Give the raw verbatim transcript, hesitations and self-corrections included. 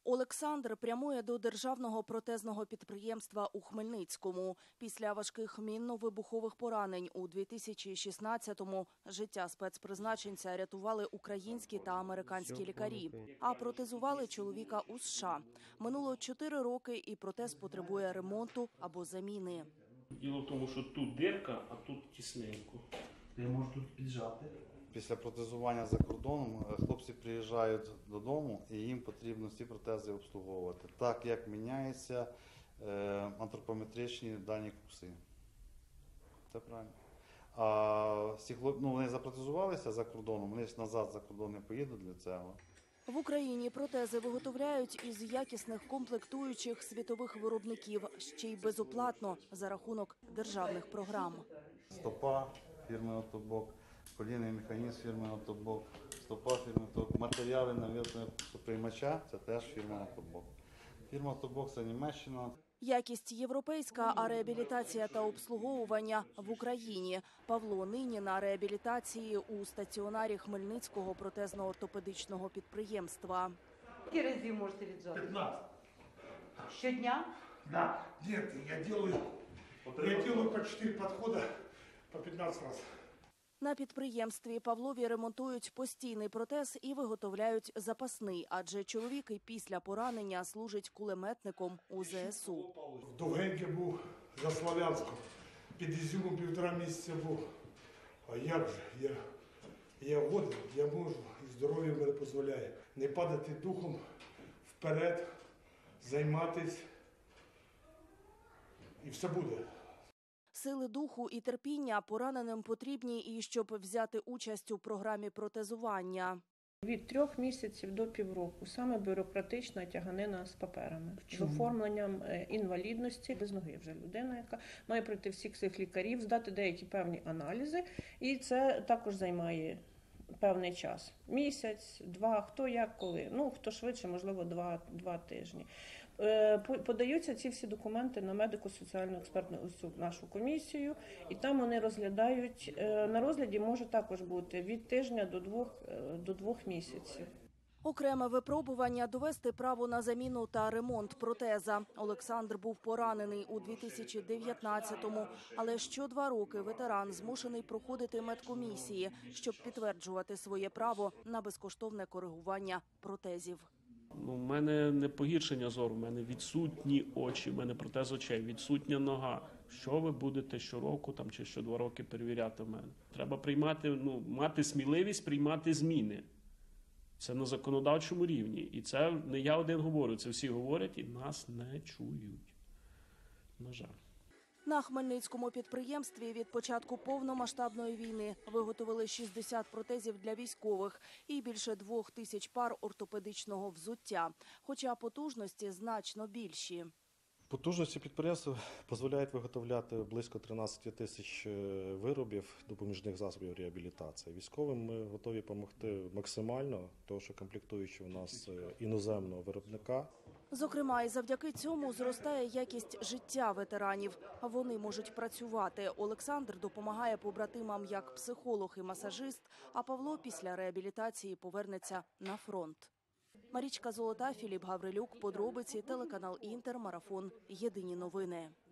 Олександр прямує до державного протезного підприємства у Хмельницькому. Після важких мінно-вибухових поранень у дві тисячі шістнадцятому життя спецпризначенця рятували українські та американські лікарі, а протезували чоловіка у США. Минуло чотири роки і протез потребує ремонту або заміни. Діло в тому, що тут дирка, а тут тісненько. Я можу тут піджати. Після протезування за кордоном хлопці приїжджають додому і їм потрібно ці протези обслуговувати. Так як міняються антропометричні дальні курси. Це правильно. А всі хлопці, ну, вони запротезувалися за кордоном, вони ж назад за кордон не поїдуть для цього. В Україні протези виготовляють із якісних комплектуючих світових виробників, ще й безоплатно за рахунок державних програм. Стопа фірми «Отобок», колінний механізм фірми «Отобок», стопа фірми «Отобок», матеріали навісного приймача – це теж фірма «Отобок». Фірма «Отобок» – це Німеччина. Якість європейська, а реабілітація та обслуговування в Україні. Павло нині на реабілітації у стаціонарі Хмельницького протезно-ортопедичного підприємства. Скільки разів можете віджати? п'ятнадцять. Щодня? Да. Нет, я делаю, я делаю по чотири підходи, по п'ятнадцять разів. На підприємстві Павлові ремонтують постійний протез і виготовляють запасний, адже чоловік і після поранення служить кулеметником у зе ес у. В Довгеньке був, за Слов'янськом, під Ізюмом півтора місяця був. А як же, я, я годен, я можу, і здоров'я мене дозволяє. Не падати духом вперед, займатися, і все буде. Сили духу і терпіння пораненим потрібні і щоб взяти участь у програмі протезування. Від трьох місяців до півроку саме бюрократична тяганина з паперами. З оформленням інвалідності, без ноги вже людина, яка має пройти всіх цих лікарів, здати деякі певні аналізи, і це також займає певний час. Місяць, два, хто як, коли. Ну, хто швидше, можливо, два, два тижні. Подаються ці всі документи на медико-соціальну експертну ось цю нашу комісію, і там вони розглядають, на розгляді може також бути від тижня до двох, до двох місяців. Окреме випробування – довести право на заміну та ремонт протеза. Олександр був поранений у дві тисячі дев'ятнадцятому, але що два роки ветеран змушений проходити медкомісії, щоб підтверджувати своє право на безкоштовне коригування протезів. Ну, у мене не погіршення зору, у мене відсутні очі, у мене протез очей, відсутня нога. Що ви будете щороку там, чи що два роки перевіряти в мене? Треба приймати, ну, мати сміливість приймати зміни. Це на законодавчому рівні. І це не я один говорю, це всі говорять і нас не чують. На жаль. На Хмельницькому підприємстві від початку повномасштабної війни виготовили шістдесят протезів для військових і більше двох тисяч пар ортопедичного взуття, хоча потужності значно більші. Потужності підприємства дозволяють виготовляти близько тринадцять тисяч виробів допоміжних засобів реабілітації. Військовим ми готові допомогти максимально, тому що комплектуючи у нас іноземного виробника. Зокрема, і завдяки цьому зростає якість життя ветеранів. Вони можуть працювати. Олександр допомагає побратимам як психолог і масажист, а Павло після реабілітації повернеться на фронт. Марічка Золота, Філіп Гаврилюк, подробиці, телеканал Інтер, марафон, єдині новини.